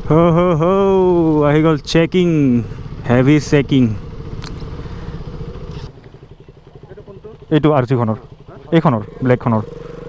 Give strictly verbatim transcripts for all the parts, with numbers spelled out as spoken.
हो हो हो আহি গ'ল চেকিং হেভি চেকিং এইটো আৰ চি খনৰ এইখনৰ ব্লেকখনৰ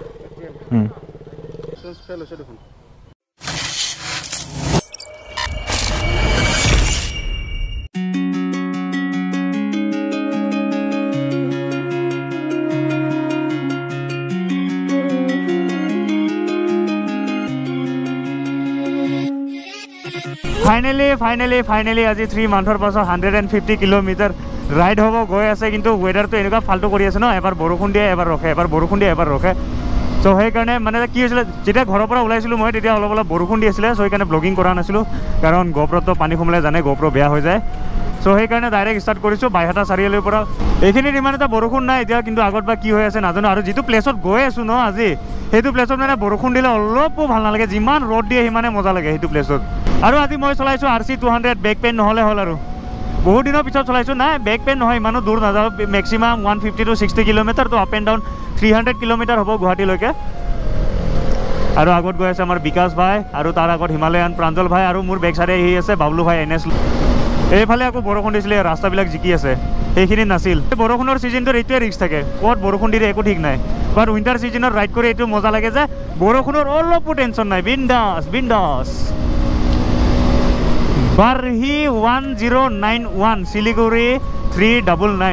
ফাইনেলি ফাইনেলি ফাইনেলি আজি থ্ৰী মান্থৰ পাছত hundred and fifty kilometre ride হ'ব গৈ আছে কিন্তু ৱেডাৰটো এনেকুৱা ফাল্টু কৰি আছে ন এবাৰ বৰষুণ দিয়ে এবাৰ ৰখে এবাৰ বৰষুণ দিয়ে এবাৰ ৰখে চ' সেইকাৰণে মানে কি হৈছিলে যেতিয়া ঘৰৰ পৰা ওলাইছিলোঁ মই তেতিয়া অলপ অলপ বৰষুণ দি আছিলে চ' সেইকাৰণে ব্লগিং কৰা নাছিলোঁ কাৰণ গোপ্ৰ'টো পানী সোমালে জানে গোপ্ৰ' বেয়া হৈ যায় চ' সেইকাৰণে ডাইৰেক্ট ষ্টাৰ্ট কৰিছোঁ বাইহাটা চাৰিআলিৰ পৰা এইখিনিত ইমান এটা বৰষুণ নাই এতিয়া কিন্তু আগত বা কি হৈ আছে নাজানো আৰু যিটো প্লেচত গৈ আছোঁ ন আজি সেইটো প্লেচত মানে বৰষুণ দিলে অলপো ভাল নালাগে যিমান ৰ'দ দিয়ে সিমানে মজা লাগে সেইটো প্লেচত আৰু আজি মই চলাইছোঁ R C two hundred back pain নহ'লে হ'ল আৰু বহুত দিনৰ পিছত চলাইছোঁ নাই বেক পেইন নহয় ইমানো দূৰ নাযাওঁ maximum one fifty to sixty kilometre তো up and down three hundred kilometre হ'ব গুৱাহাটীলৈকে আৰু আগত গৈ আছে আমাৰ বিকাশ ভাই আৰু তাৰ আগত হিমালয়ান প্ৰাঞ্জল ভাই আৰু মোৰ বেক চাইডে আহি আছে বাবলু ভাই এন এছ এইফালে আকৌ বৰষুণ দিছিলে ৰাস্তাবিলাক জিকি আছে সেইখিনি নাছিল বৰষুণৰ ছিজনটোৰ এইটোৱে ৰিক্স থাকে ক'ত বৰষুণ দিলে একো ঠিক নাই বাট উইণ্টাৰ ছিজনত ৰাইড কৰি এইটো মজা লাগে যে বৰষুণৰ অলপো টেনশ্যন নাই বিন্দাছ বিন্দাছ বাৰহি one zero' nine one Siliguri three double nine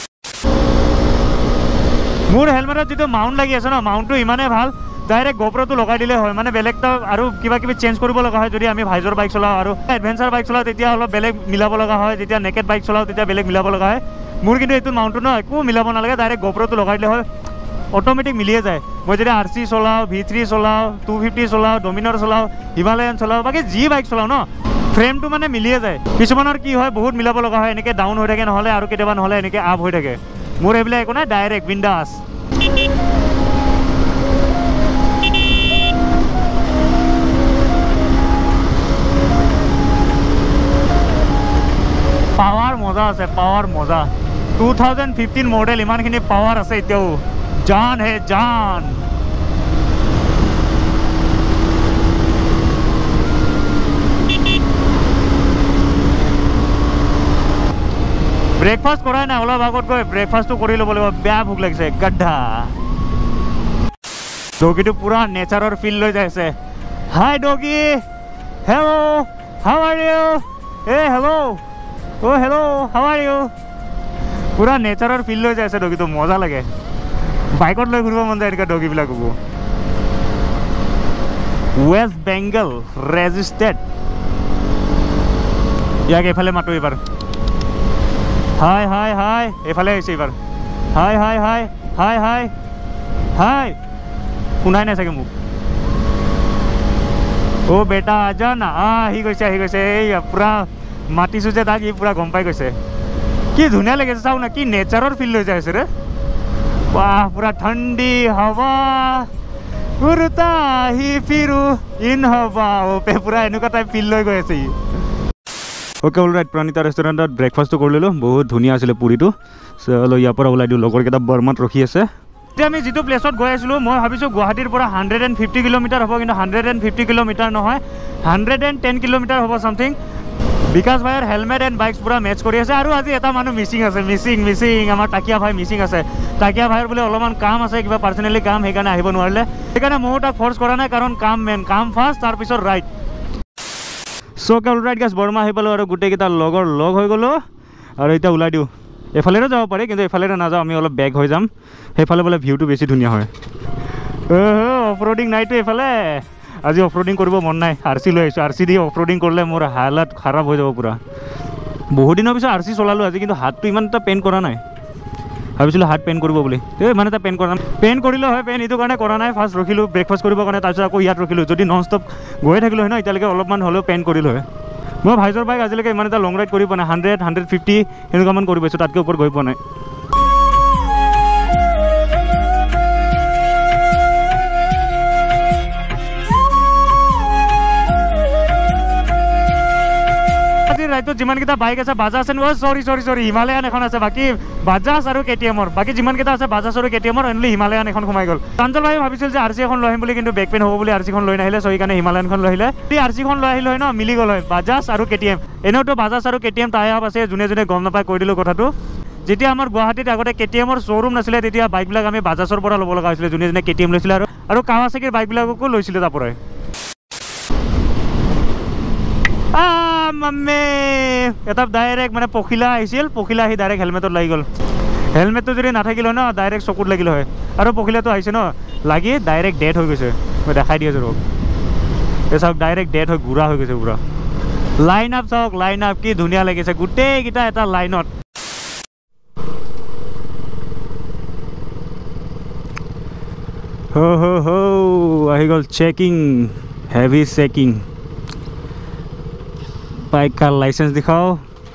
মোৰ হেলমেটত যিটো মাউণ্ট লাগি আছে ন মাউণ্টটো ইমানেই ভাল ডাইৰেক্ট গোপ্ৰ'টো লগাই দিলে হয় মানে বেলেগ এটা আৰু কিবা কিবি চেঞ্জ কৰিব লগা হয় যদি আমি ভাইজৰ বাইক চলাওঁ আৰু এডভেঞ্চাৰ বাইক চলাওঁ তেতিয়া অলপ বেলেগ মিলাব লগা হয় যেতিয়া নেকেড বাইক চলাওঁ তেতিয়া বেলেগ মিলাব লগা হয় মোৰ কিন্তু এইটো মাউণ্টটো ন একো মিলাব নালাগে ডাইৰেক্ট গোপ্ৰ'টো লগাই দিলে হয় অট'মেটিক মিলিয়ে যায় মই যেতিয়া আৰ চি চলাওঁ ভি থ্ৰী চলাওঁ টু ফিফটি চলাওঁ ডমিনাৰ চলাওঁ হিমালয়ান চলাওঁ বাকী যি বাইক চলাওঁ ন ফ্ৰেমটো মানে মিলিয়ে যায় কিছুমানৰ কি হয় বহুত মিলাব লগা হয় এনেকৈ ডাউন হৈ থাকে নহ'লে আৰু কেতিয়াবা নহ'লে এনেকৈ আপ হৈ থাকে মোৰ এইবিলাক একো নাই ডাইৰেক্ট বিন্দাছ পাৱাৰ মজা আছে পাৱাৰ মজা টু থাউজেণ্ড ফিফটিন মডেল ইমানখিনি পাৱাৰ আছে এতিয়াও জান হে জান ব্ৰেকফাষ্ট কৰাই নাই অলপ আগত গৈ ব্ৰেকফাষ্টটো কৰি ল'ব লাগিব বেয়া ভোক লাগিছে গাদ্ধা ডগিটো পুৰা নেচাৰৰ ফিল লৈ যাই আছে hi doggy hello' how are you এ হেল্ল' অ' হেল্ল' হাউ আৰ ইউ পুৰা নেচাৰৰ ফিল লৈ যাই আছে ডগিটো মজা লাগে বাইকত লৈ ঘূৰিব মন যায় এনেকুৱা ডগিবিলাককো ৱেষ্ট বেংগল ৰেজিষ্টেড ইয়াক এইফালে মাতো এইবাৰ হাই হাই হাই এইফালে আহিছে এইবাৰ হাই হাই হাই হাই হাই হাই শুনাই নাই চাগে মোক অ' বেটা আজা না আহি গৈছে আহি গৈছে এই পুৰা মাতিছোঁ যে তাক ই পুৰা গম পাই গৈছে কি ধুনীয়া লাগিছে চাওঁ না কি নেচাৰৰ ফিল লৈ যাই আছে ৰে বাহ পুৰা ঠাণ্ডি হাৱা উৰুতা আহি ফিৰো ইন হাৱা অ'পে পুৰা এনেকুৱা টাইপ ফিল লৈ গৈ আছে ই অ'কে অল ৰাইট প্ৰণীতা ৰেষ্টুৰেণ্টত ব্ৰেকফাষ্টটো কৰি ল'লোঁ বহুত ধুনীয়া আছিলে পুৰিটো চলো ইয়াৰ পৰা ওলাই দিওঁ লগৰকেইটা বৰমাত ৰখি আছে এতিয়া আমি যিটো প্লেচত গৈ আছিলোঁ মই ভাবিছোঁ গুৱাহাটীৰ পৰা হাণ্ড্ৰেড এণ্ড ফিফটি কিলোমিটাৰ হ'ব কিন্তু হাণ্ড্ৰেড এণ্ড ফিফটি কিলোমিটাৰ নহয় হাণ্ড্ৰেড এণ্ড টেন কিলোমিটাৰ হ'ব চামথিং বিকাশ ভাইৰ হেলমেট এণ্ড বাইকছ পুৰা মেচ কৰি আছে আৰু আজি এটা মানুহ মিচিং আছে মিচিং মিচিং আমাৰ তাকিয়া ভাই মিচিং আছে তাকিয়া ভাইৰ বোলে অলপমান কাম আছে কিবা পাৰ্চনেলি কাম সেইকাৰণে আহিব নোৱাৰিলে সেইকাৰণে ময়ো তাক ফ'ৰ্চ কৰা নাই কাৰণ কাম মেইন কাম ফাৰ্ষ্ট তাৰপিছত ৰাইট চ' অল ৰাইট গাইছ বৰমা আহি পালোঁ আৰু গোটেইকেইটা লগৰ লগ হৈ গ'লোঁ আৰু এতিয়া ওলাই দিওঁ এইফালেও যাব পাৰি কিন্তু এইফালে নাযাওঁ আমি অলপ বেক হৈ যাম সেইফালে বোলে ভিউটো বেছি ধুনীয়া হয় অফ ৰ'ডিং নাইতো এইফালে আজি অফ ৰ'ডিং কৰিব মন নাই আৰ চি লৈ আহিছোঁ আৰ চি দি অফ ৰ'ডিং কৰিলে মোৰ হালত খাৰাপ হৈ যাব পূৰা বহুত দিনৰ পিছত আৰ চি চলালোঁ আজি কিন্তু হাতটো ইমান এটা পেইন কৰা নাই ভাবিছিলোঁ হাত পেইন কৰিব বুলি এই ইমান এটা পেইন কৰা নাই পেইন কৰিলোঁ হয় পেইন এইটো কাৰণে কৰা নাই ফাৰ্ষ্ট ৰখিলোঁ ব্ৰেকফাষ্ট কৰিবৰ কাৰণে তাৰপিছত আকৌ ইয়াত ৰখিলোঁ যদি নন ষ্টপ গৈয়ে থাকিলোঁ হয় ন এতিয়ালৈকে অলপমান হ'লেও পেইন কৰিলোঁ হয় মই ভাইজৰ বাইক আজিলৈকে ইমান এটা লং ৰাইড কৰি পোৱা নাই হাণ্ড্ৰেড হাণ্ড্ৰেড ফিফটি এনেকুৱামান কৰি পাইছোঁ তাতকৈ ওপৰত গৈ পোৱা নাই ৰাইটত যিমানকেইটা বাইক আছে বাজাজ আছে অ' চৰি চৰি চৰি হিমালয়ান এখন আছে বাকী বাজাজ আৰু কে টি এমৰ বাকী যিমানকেইটা আছে বাজাজ আৰু কে টি এমৰ অনলি হিমালয়ান এখন সোমাই গ'ল প্ৰাঞ্জল ভাই ভাবিছিল যে আৰ চি এখন লৈ আহিম বুলি কিন্তু বেক পেইন হ'ব বুলি আৰ চিখন লৈ নাহিলে চ' সেইকাৰণে হিমালয়ানখন লৈ আহিলে যদি আৰ চিখন লৈ আহিলে হয় ন মিলি গ'ল হয় বাজাজ আৰু কে টি এম এনেওতো বাজাজ আৰু K T M tie up আছে যোনে যোনে গম নাপায় কৈ দিলোঁ কথাটো যেতিয়া আমাৰ গুৱাহাটীত আগতে কে টি এমৰ শ্ব'ৰুম নাছিলে তেতিয়া বাইকবিলাক আমি বাজাজৰ পৰা ল'ব লগা হৈছিলে যোনে যোনে কে টি এম লৈছিলে আৰু আৰু কাৱাছাকিৰ বাইকবিলাককো লৈছিলে তাৰ পৰাই মামে এটা ডাইৰেক্ট মানে পখিলা আহিছিল পখিলা আহি ডাইৰেক্ট হেলমেটত লাগি গ'ল হেলমেটটো যদি নাথাকিল হয় ন ডাইৰেক্ট চকুত লাগিল হয় আৰু পখিলাটো আহিছে ন লাগি ডাইৰেক্ট ডেথ হৈ গৈছে মই দেখাই দি আছোঁ ৰ'ব এই চাওক ডাইৰেক্ট ডেথ হৈ গুড়া হৈ গৈছে পুৰা লাইন আপ চাওক লাইন আপ কি ধুনীয়া লাগিছে গোটেইকেইটা এটা লাইনত হো হো হো আহি গ'ল চেকিং হেভি চেকিং बाइक का लाइसेंस दिखाओ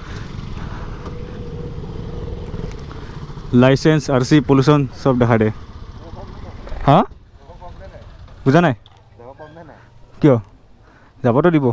लाइसेंस आरसी पोल्यूशन सब देखा दे हाँ बुझा ना क्यों যাব তো দিব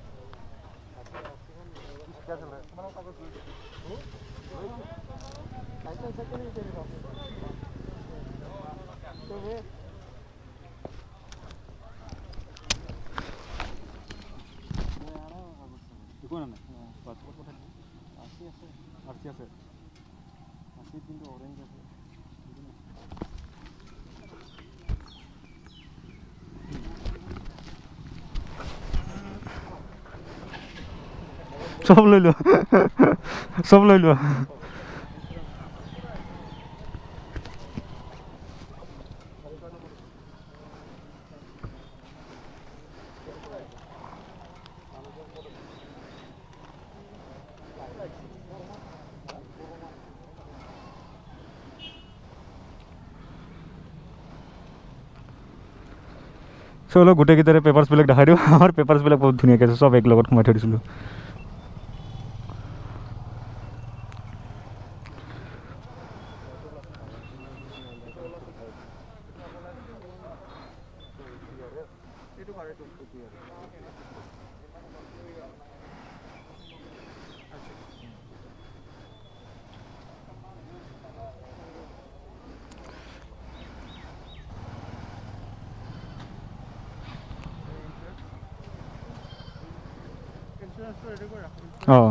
सब ले लो सब ले लो চলো গোটেইকেইটাৰে পেপাৰ্ছবিলাক দেখাই দিওঁ আমাৰ পেপাৰ্ছবিলাক বহুত ধুনীয়াকৈ আছে চব এক লগত সোমাই থৈ দিছিলোঁ অঁ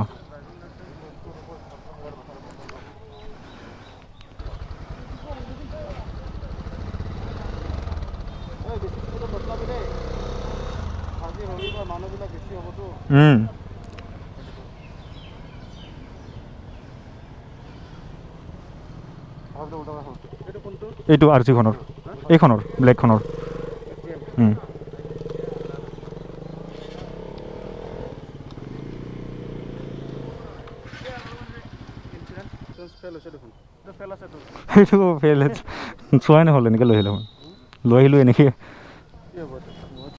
এইটো আৰ চিখনৰ এইখনৰ ব্লেকখনৰ সেইটো ফেল চোৱাই নহ'ল এনেকৈ লৈ আহিলোঁ লৈ আহিলোঁ এনেকৈ